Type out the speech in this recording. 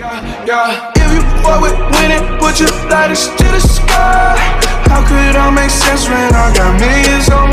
Yeah, if you fuck with winning, put your lighters to the sky. How could I make sense when I got millions on